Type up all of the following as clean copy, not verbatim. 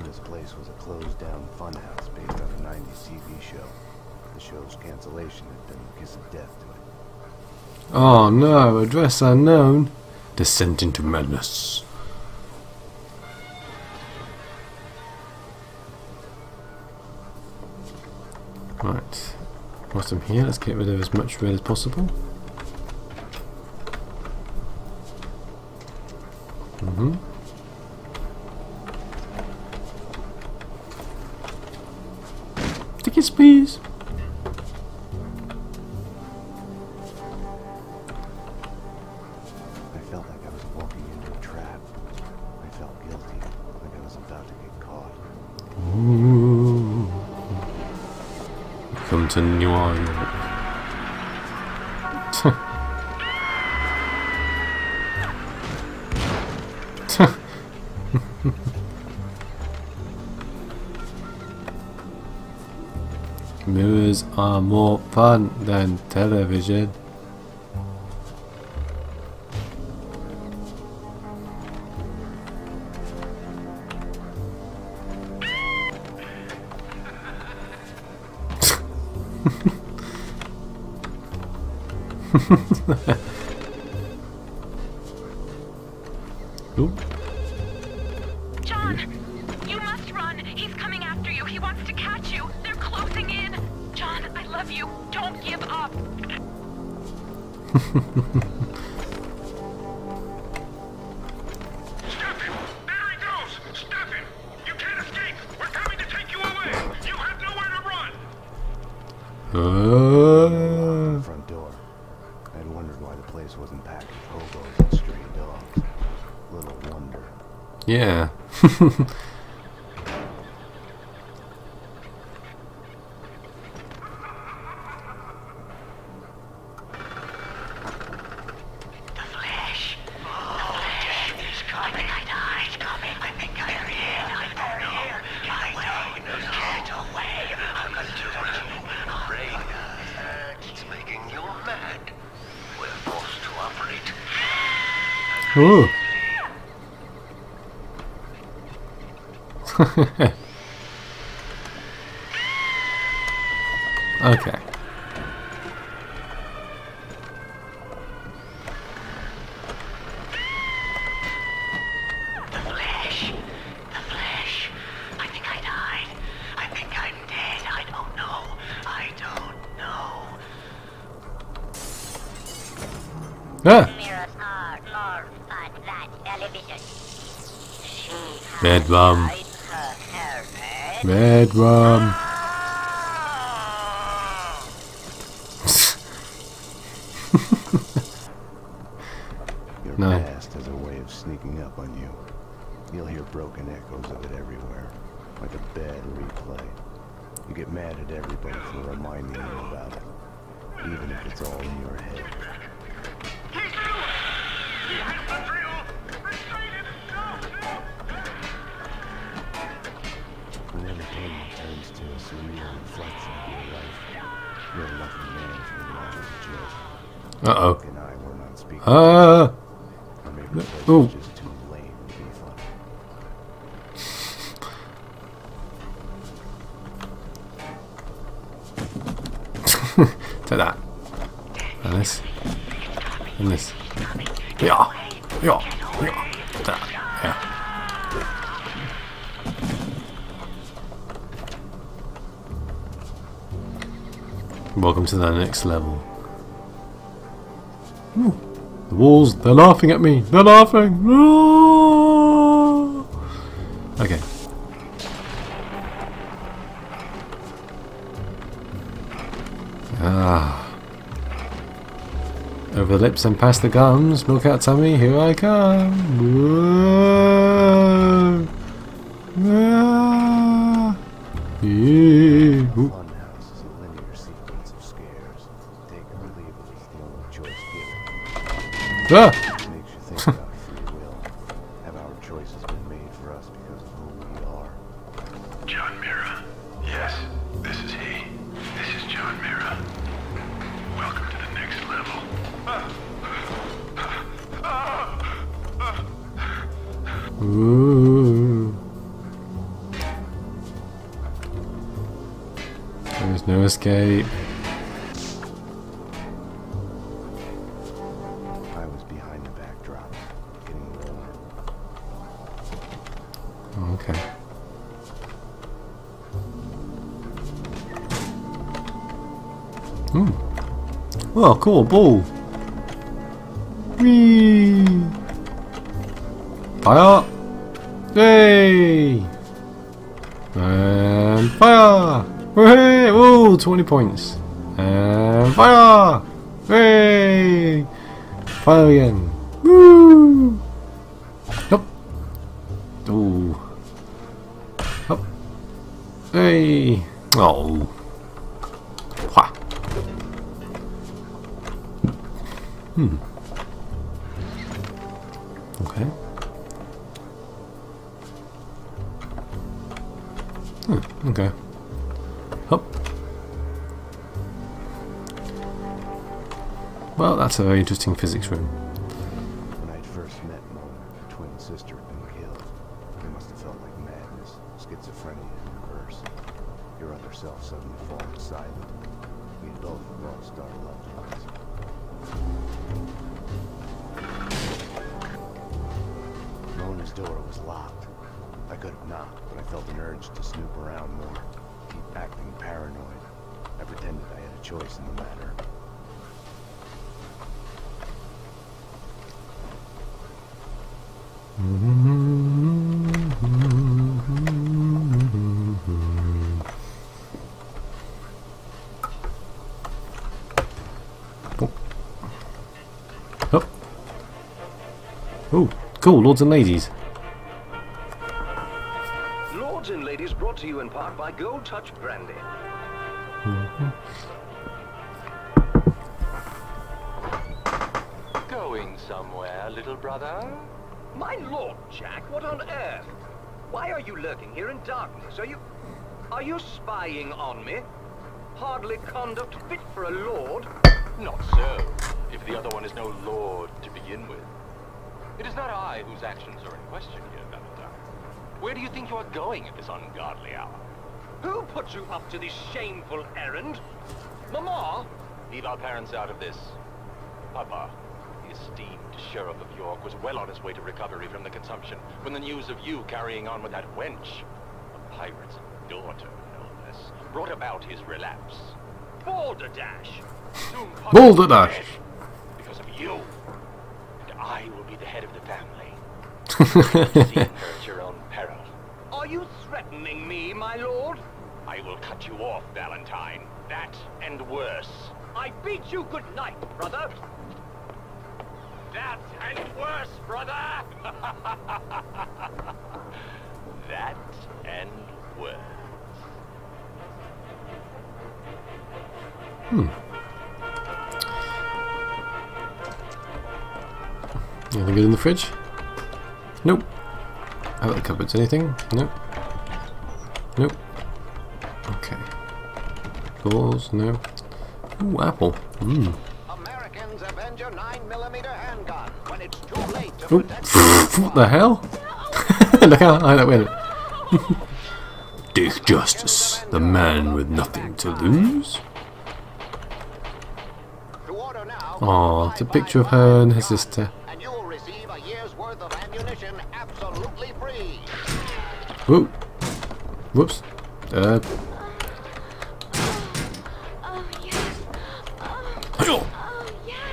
this place was a closed-down funhouse based on a 90s TV show. The show's cancellation had been the kiss of death to it. Oh no, address unknown. Descent into madness. Right. Whilst I'm here, let's get rid of as much red as possible. Tickets, please. I felt like I was walking into a trap. I felt guilty, like I was about to get caught. Ooh. Come to New Ireland. Mirrors are more fun than television. Ooh. John, you must run. He's coming after you. He wants to catch you. They're closing in. John, I love you. Don't give up. Stop him! There he goes! Stop him! You can't escape! We're coming to take you away! You have nowhere to run! Front door. I'd wondered why the place wasn't packed with hobos and stray dogs. Little wonder. Yeah. The flesh is coming. It's coming. I think I'm here. I'm here. Get away. I'm going to do Brain. It's making you mad. We're forced to operate. Ooh. Okay. The flesh. I think I died. I think I'm dead. I don't know. Ah! Mirrors are more fun than television. She Red rum. dyed her hair red. Red rum. Your No. past has a way of sneaking up on you. You'll hear broken echoes of it everywhere, like a bad replay. You get mad at everybody for reminding you about it, even if it's all in your head. When entertainment turns to a surreal reflection of your life, you're a lucky man if you're not as a joke. Uh-oh. Luke and I were not speaking. Ah! Or maybe the place Ooh. was just too lame to be funny. Take that. And this. And this. Yeah. Yeah. Yeah. That. Yeah. Welcome to the next level. Ooh. The walls, they're laughing at me. They're laughing. No! Okay. Ah. Over the lips and past the gums, milk out tummy, here I come. Whoa. Ah. Yeah. Ooh. Funhouse is a linear sequence of scares. Take it or leave it is the only choice given. Ah. It makes you think about free will. Have our choices been made for us because of who we are? John Mira. Yes, this is he. This is John Mira. Welcome to the next level. Ooh. There's no escape. I was behind the backdrop, getting warm. Okay. Oh, cool, ball. Whee! Fire! Yay! And fire! Hooray! Whoa, 20 points. And fire! Hooray! Fire again. Woo! Up. Ooh. Up. Hey! Oh. Ha. Okay. Okay. Hup. Well, that's a very interesting physics room. When I'd first met Mona, her twin sister had been killed. It must have felt like madness, schizophrenia in reverse. Your other self suddenly falling silent. We had both lost our loved ones. Mona's door was locked. I could have knocked, but I felt an urge to snoop around more, keep acting paranoid. I pretended I had a choice in the matter. Oh. Oh, cool, lords and ladies. Lords and ladies, brought to you in part by Gold Touch Brandy. Going somewhere, little brother? My lord, Jack, what on earth? Why are you lurking here in darkness? Are you spying on me? Hardly conduct fit for a lord. Not so, if the other one is no lord to begin with. It is not I whose actions are in question here, Valentine. Where do you think you are going at this ungodly hour? Who put you up to this shameful errand? Mama? Leave our parents out of this. Papa, the esteemed Sheriff of York, was well on his way to recovery from the consumption when the news of you carrying on with that wench, a pirate's daughter, no less, brought about his relapse. Balderdash! Soon Papa Balderdash! is dead because of you. And I will be the head of the family. See her at your own peril. Are you threatening me, my lord? I will cut you off, Valentine. That and worse. I bid you good night, brother. That and worse, brother! That and worse. Anything good in the fridge? Nope. Have the cupboards. Anything? Nope. Nope. Okay. Doors? No. Ooh, apple. Americans avenge your 9mm handgun when it's too late to Oop. What the hell? Look how high that went. Dick Justice, the man with nothing to lose. Aw, it's a picture of her and her sister. And you'll receive a year's worth of ammunition absolutely free. Whoop. Whoops. Oh, yes. Oh, yes.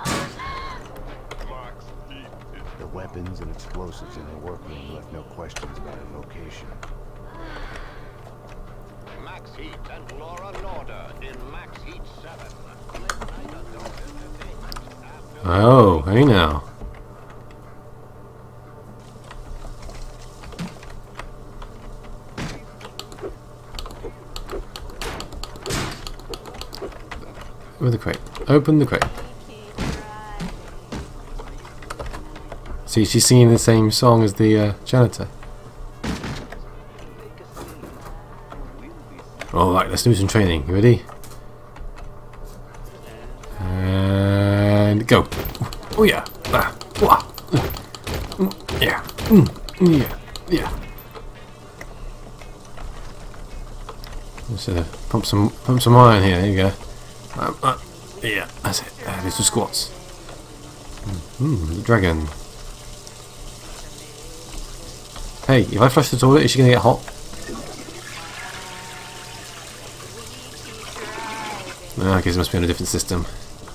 The weapons and explosives in the workroom left no questions about her location. Max Heat and Laura Norder in Max Heat 7. Oh, hey now. With the crate. Open the crate. See, she's singing the same song as the janitor. Alright, let's do some training. You ready? And go. Oh yeah. Ah. Wah. Yeah. Yeah. Yeah. Let's pump some iron here. There you go. Yeah, that's it. These 2 squats. The dragon. Hey, if I flush the toilet, is she gonna get hot? No, I guess it must be on a different system.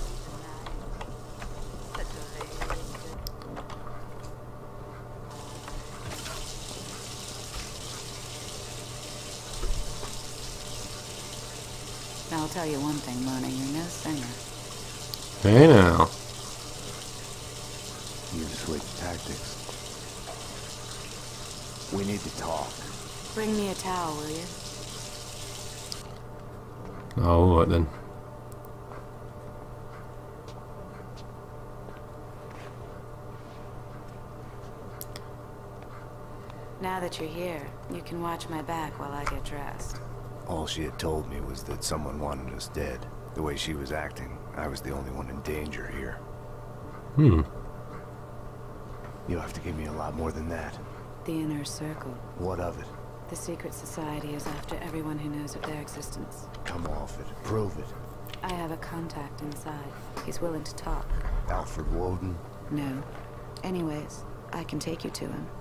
I'll tell you one thing, Mona, you're no singer. Hey now. You've switched tactics. We need to talk. Bring me a towel, will you? Oh, alright then. Now that you're here, you can watch my back while I get dressed. All she had told me was that someone wanted us dead. The way she was acting, I was the only one in danger here. You'll have to give me a lot more than that. The Inner Circle. What of it? The secret society is after everyone who knows of their existence. Come off it. Prove it. I have a contact inside. He's willing to talk. Alfred Woden? No. Anyways, I can take you to him.